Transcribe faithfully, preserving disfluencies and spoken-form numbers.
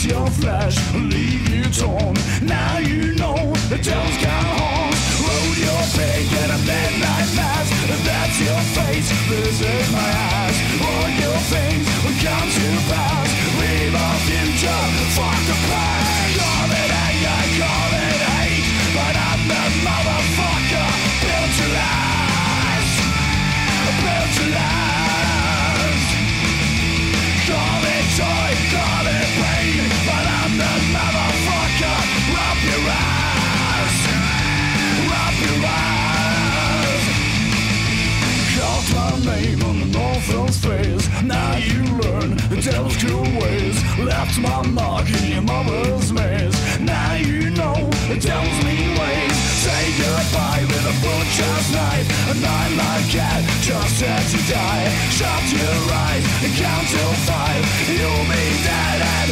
eat your flesh, leave you torn. Now you know the devil's got horns. Load your pig in a midnight mass. That's your fate, this is my ass. All your things will come to pass. Leave a future, fuck the past. Call it anger, call it hate, but I'm the motherfucker built to last. Built to last. Call it joy, call it pain, but I'm the motherfucker. Up your ass, up your ass. Called my name on the Northfield's face. Now you learn the devil's cruel ways. Left my mark in your mother's maze. Now you know the devil's mean ways. Say goodbye with a butcher's knife. A nine-life cat just had to die. Shut your eyes and count till five. You'll be dead and